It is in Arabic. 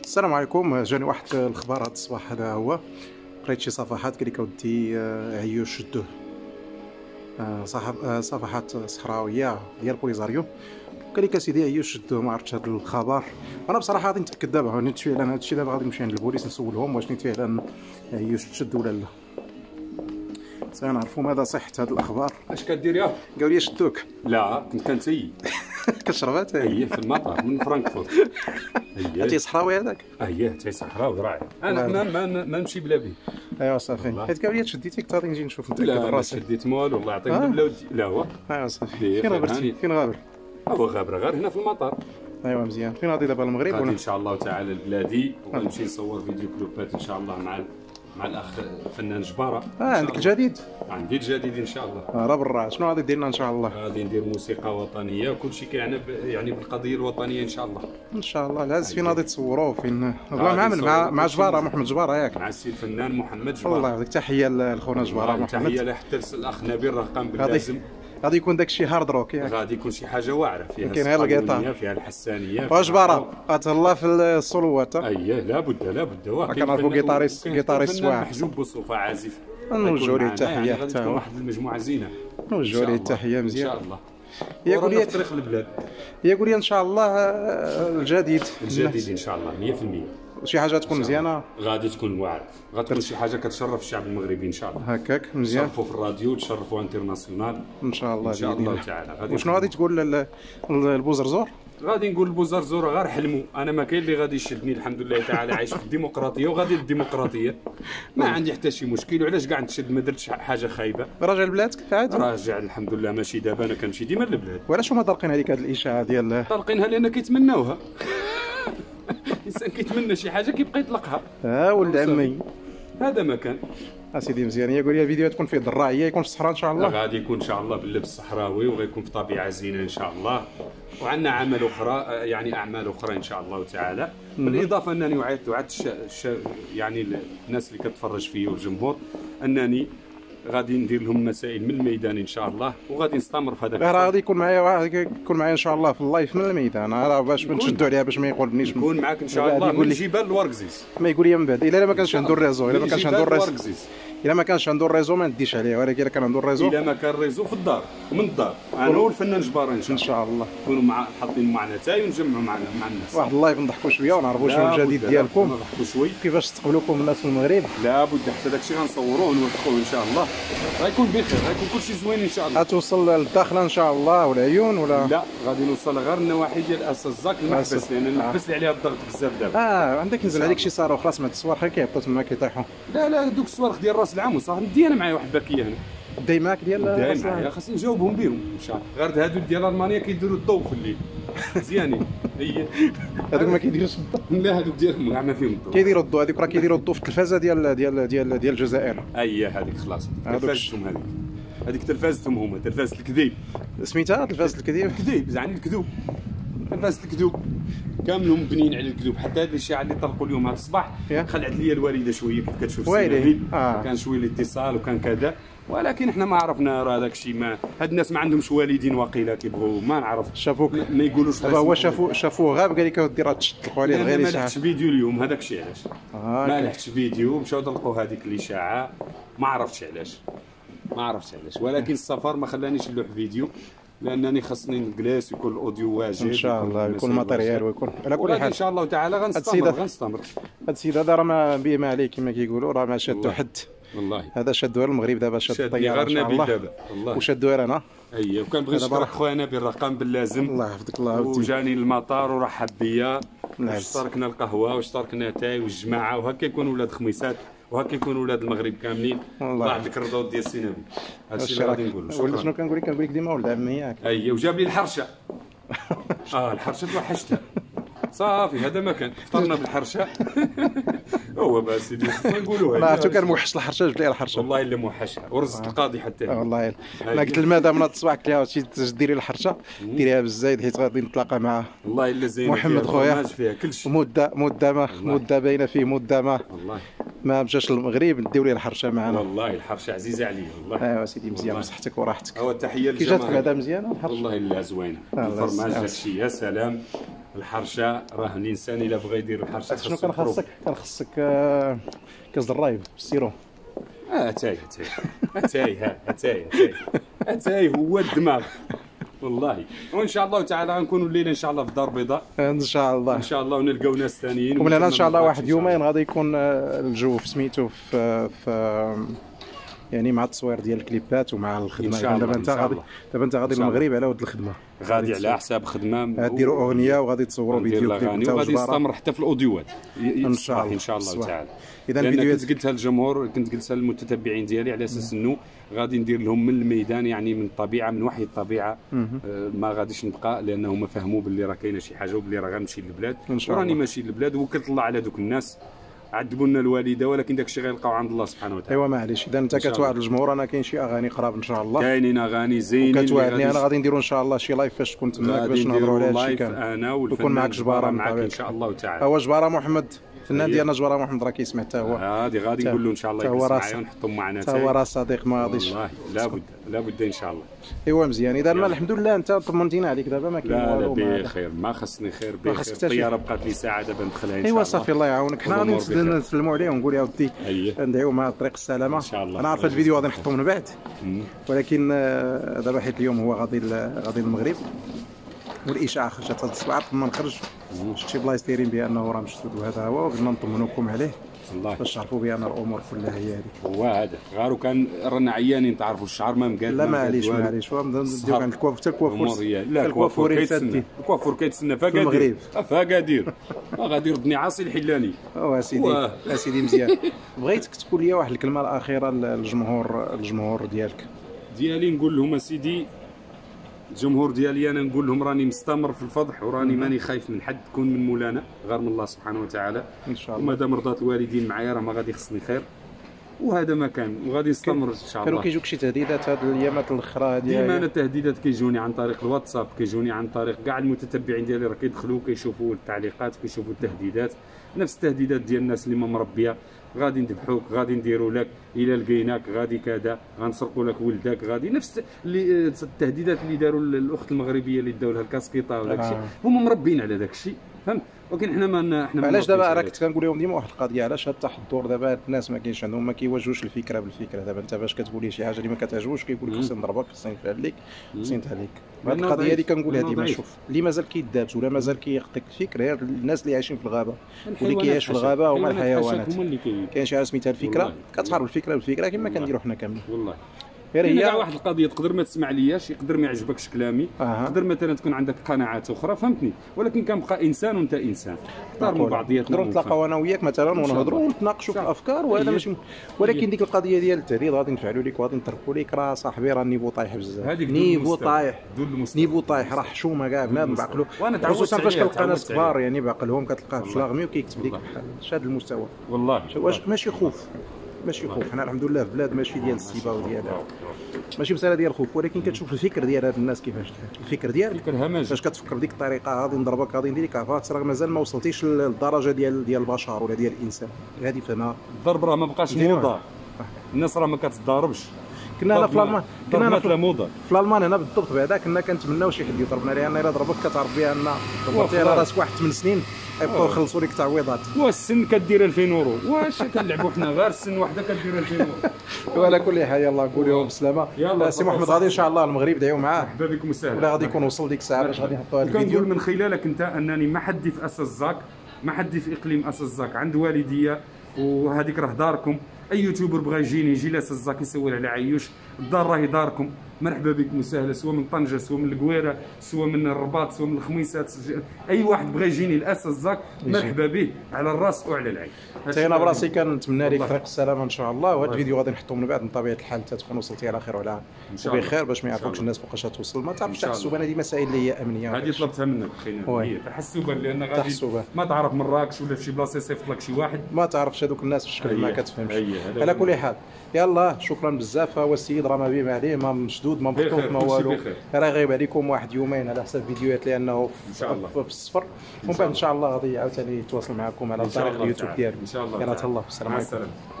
السلام عليكم. جاني واحد الخبر هذا الصباح. هذا هو قريت شي صفحات قال لك اودي عيو شدوه صفحات صحراويه ديال بوليزاريو. قال لك اسيدي عيو شدوه. ما عرفتش هذا الخبر. انا بصراحه غادي نتاكد دابا، نيت فعلا هذا الشيء. دابا غادي نمشي عند البوليس نسولهم واش نيت فعلا عيو شد ولا لا. سنعرفوا ماذا صحة هذه الاخبار. اش كدير يا؟ قالوا لي شدوك. لا كنت كنسيي كشربات هي في المطار من فرانكفورت. هي صحراوي هذاك. تاي صحراوي رائع. انا ما نمشي بلا بيه. ايوا صافي. حيت قالوا لي شديتيك غادي نجي نشوف نتاكد لا راسي. شديت والو الله يعطيك بلا ودي. لا هو ايوا صافي. فين غابرتي؟ فين غابر؟ هو غابر غير هنا في المطار. ايوا مزيان. فين غادي دابا المغرب غادي ولا ان شاء الله تعالى لبلادي وغنمشي نصور فيديو كلوبات ان شاء الله مع الاخ فنان جباره. عندك الجديد؟ عندي الجديد ان شاء الله. راه برا شنو غادي دير لنا ان شاء الله؟ غادي ندير موسيقى وطنيه وكل شيء كيعنى يعني بالقضيه الوطنيه ان شاء الله. ان شاء الله. العز فين غادي تصوروا؟ فين معامل مع جباره محمد جباره ياك؟ مع السي الفنان محمد جباره. الله يعطيك تحيه لخونا جباره محمد. تحيه لحتى الاخ نبيل راه قام باللازم. غادي يكون داكشي هارد روك ياك؟ غادي يكون شي حاجه واعره فيها كاين غير الكيطار فيها الحسانيه وجباره غتهلا في الصولوات. لابد كنعرفوا كيطاريست واعر محجوب بصفه عازف. نوجهوا ليه التحيه حتى هو واحد المجموعه زينه. نوجهوا ليه التحيه مزيان ان شاء الله. يقول لي طريق البلاد. يقول لي ان شاء الله الجديد ان شاء الله 100%. شي حاجه تكون مزيانه. غادي تكون واعره، غتكون شي حاجه كتشرف الشعب المغربي ان شاء الله. هكاك مزيان. تشرفوا في الراديو تشرفوا انترناسيونال ان شاء الله. ان شاء الله تعالى. وشنو غادي تقول للبوزرزور؟ غادي نقول البوزرزور غير حلموا. انا ما كاين اللي غادي يشدني الحمد لله تعالى. عايش في الديمقراطيه وغادي للديمقراطيه. ما عندي حتى شي مشكل. وعلاش كاع نتشد؟ ما درتش حاجه خايبه. راجع لبلادك عادي؟ راجع الحمد لله. ماشي دابا انا كنمشي ديما للبلاد. وعلاش هما طالقين عليك هذه الاشاعه ديال؟ طالقينها لان كيتمناوها. الانسان كيتمنى شي حاجه كيبقى يطلقها. ولد عمي هذا ما كان. اسيدي مزيان. يقول لي الفيديو تكون فيه ضراعيه، يكون في الصحراء ان شاء الله. غادي يكون ان شاء الله باللبس الصحراوي وغيكون في طبيعه زينه ان شاء الله. وعندنا عمل اخرى يعني اعمال اخرى ان شاء الله تعالى. بالاضافه انني وعدت يعني الناس اللي كتفرج فيا والجمهور انني غادي ندير لهم مسائل من الميدان ان شاء الله. وغادي نستمر في هذا. راه غادي يكون معايا واحد يكون معايا ان شاء الله في اللايف من الميدان. راه باش نشدوا عليها باش ما يقولنيش. نكون معاك ان شاء الله من جبال الورقزيز. ما يقول لي من بعد الا ما كانش عنده الريزو. الا ما كانش عنده الريزو ما نديش عليه. ولكن الا كان عنده الريزو، الا ما كان الريزو في الدار ومن الدار انا والفنان جباره ان شاء الله نكونوا حاطين معنا تاي ونجمعوا مع الناس. واحد اللايف نضحكوا شويه ونعرفوا شنو الجديد ديالكم. نضحكوا شويه كيفاش تقبلوكم الناس في المغرب. لابد حتى داكشي غنصوروه ونوثقوه ان شاء الله. غيكون بخير، غيكون كلشي زوين ان شاء الله. غتوصل للداخله ان شاء الله والعيون ولا لا؟ غادي نوصل غير النواحي ديال اسزاك المحبس لان المحبس اللي عليها الضغط بزاف دابا. عندك نزل عليك شي صاروخ خلاص مع التصوير خير كيهبطوا تما كيطيحوا. لا دوك الصواريخ ديال راس العام وصافي. ندي انا معايا واحد باكيه هنا. داي معاك ديال داي معايا خاصني نجاوبهم بهم ان شاء الله. غير هادو ديال المانيا كيديروا الضوء في الليل مزيانين. هذوك ما كيديروش الضوء. لا هادوك ديالهم كاع ما فيهم الضوء. كيديروا الضوء. هذيك راه كيديروا الضوء في التلفازه ديال الجزائر. هذيك خلاص تلفازتهم. هذيك تلفازتهم هما تلفازه الكذيب. سميتها تلفازه الكذيب يعني الكذوب. تلفازه الكذوب كاملهم مبنيين على الكذوب. حتى هذه الاشاعه اللي طلقوا اليوم هذا الصباح خلعت لي الوالده شويه كيف كتشوف ويلي. كان شويه الاتصال وكان كذا. ولكن احنا ما عرفنا راه داك الشيء. ما هاد الناس ما عندهمش والدين واقيلا كيبغوا ما نعرف. شافوك ما يقولوش. دابا هو شافوه غاب قال لك اودي راه تطلقوا عليه غير اشاعه. ما لحقتش فيديو اليوم هذاك الشيء علاش. ما لحقتش فيديو. مشاو طلقوا هذيك الاشاعه ما عرفتش علاش. ولكن السفر ما خلانيش نلوح فيديو لانني خاصني نجلس ويكون الاوديو واجد ان شاء الله. يكون ماتيريال ويكون على كل حال ان شاء الله تعالى غنستمر. هاد السيد هذا راه ما بيه ما عليه كما كيقولوا. راه ما شادو حد والله. هذا شادو المغرب دابا شاد الطياره ان شاء الله. وشادو انا وكنبغي نشكر خويا نبيل راه قام باللازم. الله يحفظك. الله وجاني للمطار ورحب بيا. اشتركنا القهوه واشتركنا تاي والجماعه. وهكا يكونوا ولاد خميسات وهكا يكونوا ولاد المغرب كاملين. الله يعطيك الرضا ديال السي نبيل. هادشي اللي غادي نقولوا. ولا شنو كنقول لك ديما ولد عمي ياك. وجاب لي الحرشه. الحرشه توحشتها صافي. هذا ما كان فطرنا بالحرشه. هو بس سيدي نقولوها. ما عرفتو كان موحش الحرشه. جبت لي الحرشه والله الا موحشها ورزت القاضي حتى والله. انا قلت لماذا من هذا الصباح قلت لها ديري الحرشه ديريها بالزايد حيت غادي نتلاقى مع والله الا زين محمد خويا فيها كلشي. مده باينه فيه مده ما مشاش للمغرب. نديو ليه الحرشه معنا. والله الحرشه عزيزه عليا والله. سيدي مزيان بصحتك وراحتك. هو التحيه للجماهير. كي جاتك بعدا مزيانه الحرشه؟ والله الا زوينه. الفرماج داكشي يا سلام. الحرشه راه الانسان الا بغى يدير الحرشه شنو كان خاصك؟ كان خاصك كاس الرايب بالسيرو. اتاي هو الدماغ والله. وان شاء الله تعالى غنكونوا الليله ان شاء الله في الدار البيضاء ان شاء الله، ان شاء الله، ونلقاو ناس ثانيين. ومن هنا ان شاء الله واحد يومين غادي يكون الجو في سميتو في يعني مع التصوير ديال الكليبات ومع الخدمه. دابا انت غادي للمغرب على ود الخدمه، غادي على حساب خدمه، غاديروا اغنيه وغادي تصوروا فيديو كليب وغادي يستمر حتى في الاوديوات ان شاء الله، ان شاء الله تعالى. اذا الفيديوهات كنت قلتها للجمهور، كنت قلتها للمتتبعين ديالي على اساس انه غادي ندير لهم من الميدان، يعني من الطبيعه، من وحي الطبيعه. ما غاديش نبقى، لانه ما فهموا باللي راه كاينه شي حاجه وباللي راه غنمشي للبلاد، وراني ماشي للبلاد. وكلت الله على دوك الناس، عذبوا لنا الوالده، ولكن داك الشيء غيلقاو عند الله سبحانه وتعالى. ايوا معليش، اذا انت كتوعد الجمهور انا كاين شي اغاني قراب ان شاء الله، كاينين اغاني زينين كتوعدني انا غادي نديروا ان شاء الله شي لايف فاش تكون تماك باش نهضروا على هادشي كامل. انا ويكون معك جباره معك ان شاء الله تعالى. هو جباره محمد الفنان ديالنا، جباره محمد راه كيسمع حتى هو. هادي غادي نقول له ان شاء الله يجلس معايا ونحطهم معنا حتى هو راه صديق ما غاديش والله. لابد ان شاء الله. ايوا مزيان. اذا الحمد لله انت طمنتينا عليك دابا، ما كاين والو. لا بخير، ما خصني خير بخير. الطياره بقات لي ساعه دابا ندخلها ان شاء الله. ايوا صافي، الله يعاونك. حنا غادي نسلموا عليه ونقول يا ودي ندعيو مع طريق السلامه ان شاء الله. انا عارف هذا الفيديو غادي نحطو من بعد، ولكن دابا حيت اليوم هو غادي للمغرب والاشاعه خرجت هذا الصباح قبل ما نخرج، شفت شي بلايص دايرين بانه راه مشدود وهذا هو، وقلنا نطمنوكم عليه والله باش تعرفوا بان الامور كلها هي هذه. هو هذا غارو كان رانا عيانين، تعرفوا الشعر ما مقاد. لا معليش نديو عند الكوافور، حتى الكوافور. لا الكوافور كيتسنى، الكوافور كيتسنى فكادير فكادير غادي يردني عاصي الحلاني. اسيدي مزيان. بغيتك تقول لي واحد الكلمه الاخيره للجمهور ديالي. نقول لهم اسيدي، الجمهور ديالي انا نقول لهم راني مستمر في الفضح، وراني ماني خايف من حد، تكون من مولانا غير من الله سبحانه وتعالى ان شاء الله. ومادام رضات الوالدين معايا راه ما غادي يخصني خير، وهذا ما كان، وغادي نستمر ان شاء الله. كانوا كيجوك شي تهديدات هاد الايامات الاخرى هذه؟ ديما انا التهديدات كيجوني عن طريق الواتساب، كيجوني عن طريق كاع المتتبعين ديالي، راه كيدخلوا كيشوفوا التعليقات، كيشوفوا التهديدات، نفس التهديدات ديال الناس اللي ما مربيه، غادي نذبحوك، غادي نديروا لك، الا لقيناك غادي كذا، غنسرقوا لك ولدك، غادي نفس التهديدات اللي داروا الاخت المغربيه اللي داو لها الكاسكيطه وداك الشيء. هما مربين على داك الشيء، فهمت؟ ولكن حنا علاش دابا انا كنت كنقول لهم ديما واحد القضيه، علاش هاد التحضر دابا الناس ما كاينش عندهم، ما كيواجهوش الفكره بالفكره. دابا انت باش كتقول لي شي حاجه اللي ما كتعجبوش كيقول لك خصني نضربك، خصني نفعل لك، خصني نتهلك. هاد القضيه اللي كنقولها ديما، شوف اللي مازال كيدابز ولا مازال كيخطيك الفكر، غير الناس اللي عايشين في الغابه واللي كيعيشوا في الغابه هما الحيوانات. كاين شي حاجه سميتها الفكره، كتحارب الفكره بالفكره كما كنديروا حنا كاملين والله. هي كاع واحد القضيه تقدر ما تسمع لياش، يقدر ما يعجبكش كلامي، تقدر مثلا تكون عندك قناعات اخرى، فهمتني؟ ولكن كنبقى انسان وانت انسان، نحترموا بعضياتنا، نقدروا نتلاقاو انا وياك مثلا ونهضروا ونتناقشوا في الافكار، وهذا ماشي. ولكن ديك القضيه ديال التهديد غادي نفعلوا لك وغادي نتركوا لك، راه صاحبي راه النيفو طايح بزاف، نيفو طايح، راه حشومه كاع بنادم بعقلو، خصوصا فاش كتلقى ناس كبار يعني بعقلهم، كتلقاه في شلاغمي وكيكتب لك بحال هذا المستوى. والله ماشي خوف، حنا الحمد لله في بلاد ماشي ديال السيبه وديال ماشي مساله ديال الخوف، ولكن كتشوف الفكر ديال هاد الناس كيفاش الفكر ديالك فاش كتفكر بديك الطريقه، غادي نضربك، غادي ندير لك عفات، راه مازال ما وصلتيش للدرجه ديال البشر ولا ديال الانسان. هذه فهمها، الضرب راه ما بقاش موضه، الناس راه ما كتضاربش. كنا هنا في الالمان، كنا هنا في الالمان هنا بالضبط بعدا كنا كنتمناو شي حد يضربنا، لان الا ضربك كتعرف بان ضربتي على راسك واحد 8 سنين يبقاو يخلصوا لك تعويضات. والسن كدير 2000 يورو، واش كنلعبوا حنا غير السن وحده كدير 2000 يورو. وعلى كل حال يلاه نقول لهم بالسلامه. سي محمد غادي ان شاء الله المغرب دعيو معاه، مرحبا بكم وسهلا، ولا غادي يكون وصل ديك الساعه باش غادي نحطوا هذا الفيديو. كنقول من خلالك انت انني ما حدي في اساس زاك، ما حدي في اقليم اساس زاك، عند والديه، وهذيك راه داركم. اي يوتيوبر بغى يجي لاساس زاك يسول على عيوش، الدار راهي داركم، مرحبا بكم وسهلا، سواء من طنجه، سواء من القويره، سواء من الرباط، سواء من الخميسات، اي واحد بغى يجيني لاساس زاك مرحبا به، على الراس وعلى العين. حتى انا براسي كنتمنى لك طريق السلامه ان شاء الله، وهذا الفيديو غادي نحطوه من بعد من طبيعه الحال حتى تكون وصلتي على خير وعلى بخير، باش ما يعرفوكش الناس فوقاش توصل. ما تعرفش تحسبا، هذه مسائل اللي هي امنيه، هذه طلبتها منك خينا تحسبا، لان غادي ما تعرف مراكش ولا في شي بلاصه يصيفط لك شي واحد، ما تعرفش هذوك الناس في الشكل ما كتفهمش. على كل حال يلا شكرا بزاف. هو السيد راه ما بيه ما عليه، ما مشدود ما مخطوط ما والو، راه غايب عليكم واحد يومين على حساب فيديوهات لانه في الصفر، ومن بعد ان شاء الله غادي عاوتاني يتواصل معكم على طريق اليوتيوب ديالو. ان شاء الله. يلا تهلا، السلام عليكم.